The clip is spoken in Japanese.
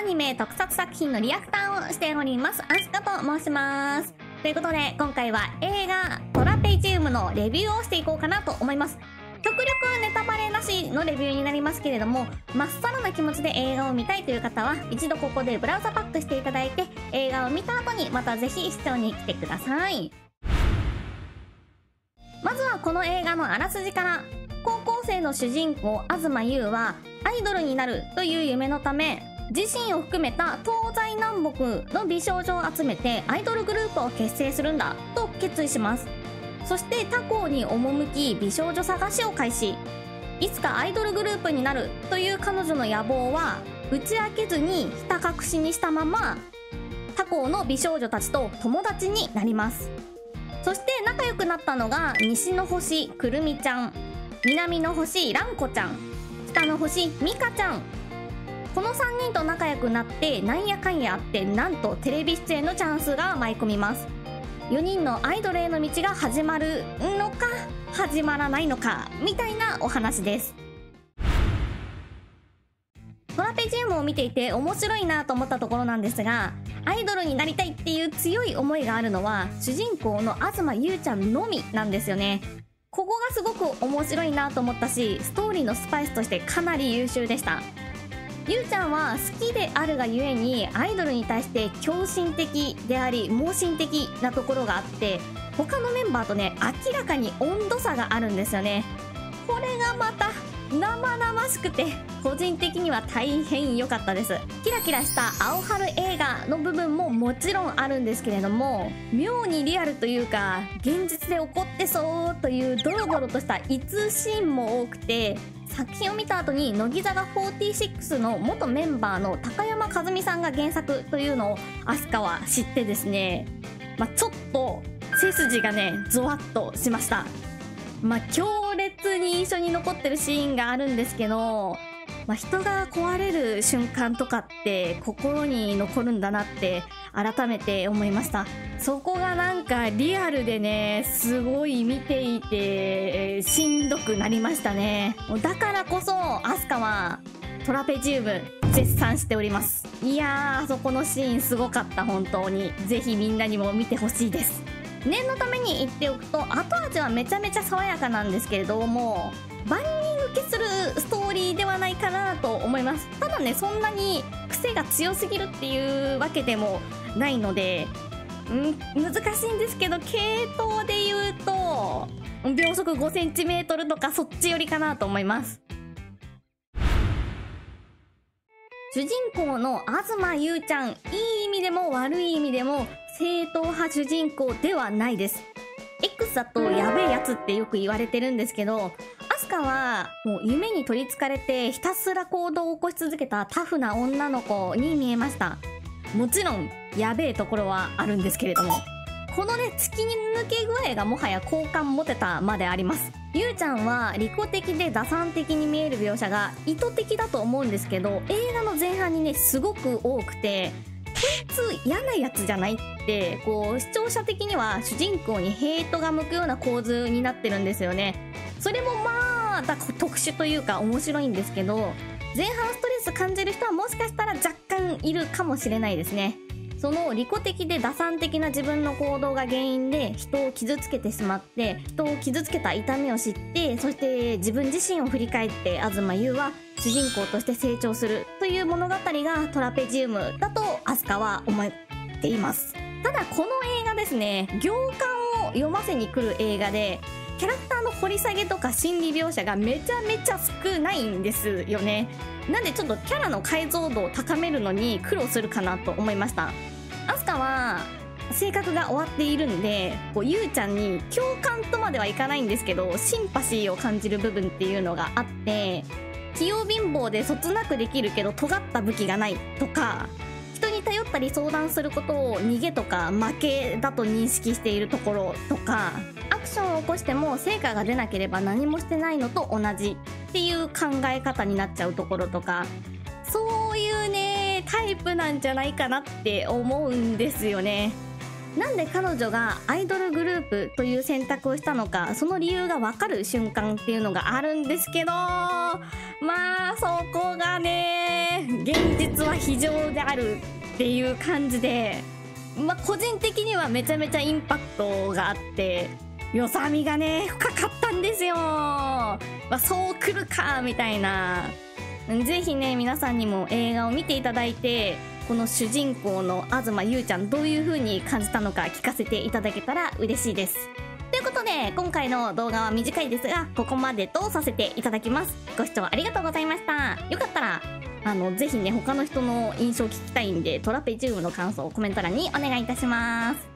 ニメ特撮作品のリアクターをしております、アスカと申します。ということで、今回は映画トラペジウムのレビューをしていこうかなと思います。極力ネタバレなしのレビューになりますけれども、まっさらな気持ちで映画を見たいという方は、一度ここでブラウザパックしていただいて、映画を見た後にまたぜひ視聴に来てください。まずはこの映画のあらすじから。高校生の主人公東優はアイドルになるという夢のため、自身を含めた東西南北の美少女を集めてアイドルグループを結成するんだと決意します。そして他校に赴き美少女探しを開始。いつかアイドルグループになるという彼女の野望は打ち明けずにひた隠しにしたまま、他校の美少女たちと友達になります。そして仲良くなったのが西の星くるみちゃん、南の星ランコちゃん、北の星ミカちゃん。この3人と仲良くなってなんやかんやあって、なんとテレビ出演のチャンスが舞い込みます。4人のアイドルへの道が始まるのか始まらないのかみたいなお話です。トラペジウムを見ていて面白いなと思ったところなんですが、アイドルになりたいっていう強い思いがあるのは主人公の東優ちゃんのみなんですよね。ここがすごく面白いなと思ったし、ストーリーのスパイスとしてかなり優秀でした。ゆうちゃんは好きであるがゆえにアイドルに対して狂信的であり盲信的なところがあって、他のメンバーとね明らかに温度差があるんですよね。これがまた生々しくて個人的には大変良かったです。キラキラした青春映画の部分ももちろんあるんですけれども、妙にリアルというか現実で起こってそうというドロドロとした異通シーンも多くて、作品を見た後に乃木坂46の元メンバーの高山一実さんが原作というのをアスカは知ってですね、ちょっと背筋がねゾワッとしました。強烈に印象に残ってるシーンがあるんですけど、人が壊れる瞬間とかって心に残るんだなって改めて思いました。そこがなんかリアルでね、すごい見ていてしんどくなりましたね。だからこそアスカはトラペジウム絶賛しております。いやー、あそこのシーンすごかった。本当にぜひみんなにも見てほしいです。念のために言っておくと、後味はめちゃめちゃ爽やかなんですけれども、万人受けするストーリーではないかなと思います。ただね、そんなに癖が強すぎるっていうわけでもないので、難しいんですけど、系統で言うと秒速 5cm とかそっち寄りかなと思います。主人公の東優ちゃん、いい意味でも悪い意味でも正統派主人公ではないです。X だとやべえやつってよく言われてるんですけど、アスカはもう夢に取りつかれてひたすら行動を起こし続けたタフな女の子に見えました。もちろんやべえところはあるんですけれども、このね突き抜け具合がもはや好感持てたまであります。ゆうちゃんは利己的で打算的に見える描写が意図的だと思うんですけど、映画の前半にねすごく多くて、こいつ嫌なやつじゃないって視聴者的には主人公にヘイトが向くような構図になってるんですよね。それも特殊というか面白いんですけど、前半ストレス感じる人はもしかしたら若干いるかもしれないですね。その利己的で打算的な自分の行動が原因で人を傷つけてしまって、人を傷つけた痛みを知って、そして自分自身を振り返って東優は主人公として成長するという物語がトラペジウムだとアスカは思っています。ただこの映画ですね、行間を読ませに来る映画で、キャラクターの掘り下げとか心理描写がめちゃめちゃ少ないんですよね。なんでちょっとキャラの解像度を高めるのに苦労するかなと思いました。アスカは性格が終わっているんで、ゆうちゃんに共感とまではいかないんですけど、シンパシーを感じる部分っていうのがあって、器用貧乏でそつなくできるけど尖った武器がないとか、人に頼ったり相談することを逃げとか負けだと認識しているところとか、アクションを起こしても成果が出なければ何もしてないのと同じっていう考え方になっちゃうところとか、そういうねタイプなんじゃないかなって思うんですよね。なんで彼女がアイドルグループという選択をしたのか、その理由が分かる瞬間っていうのがあるんですけど、そこがね現実は非常であるっていう感じで、個人的にはめちゃめちゃインパクトがあって、よさみがね深かったんですよ。そう来るかみたいな。ぜひね皆さんにも映画を見ていただいて、この主人公の東優ちゃんどういう風に感じたのか聞かせていただけたら嬉しいです。ということで今回の動画は短いですがここまでとさせていただきます。ご視聴ありがとうございました。よかったらぜひね他の人の印象聞きたいんで、トラペジウムの感想をコメント欄にお願いいたします。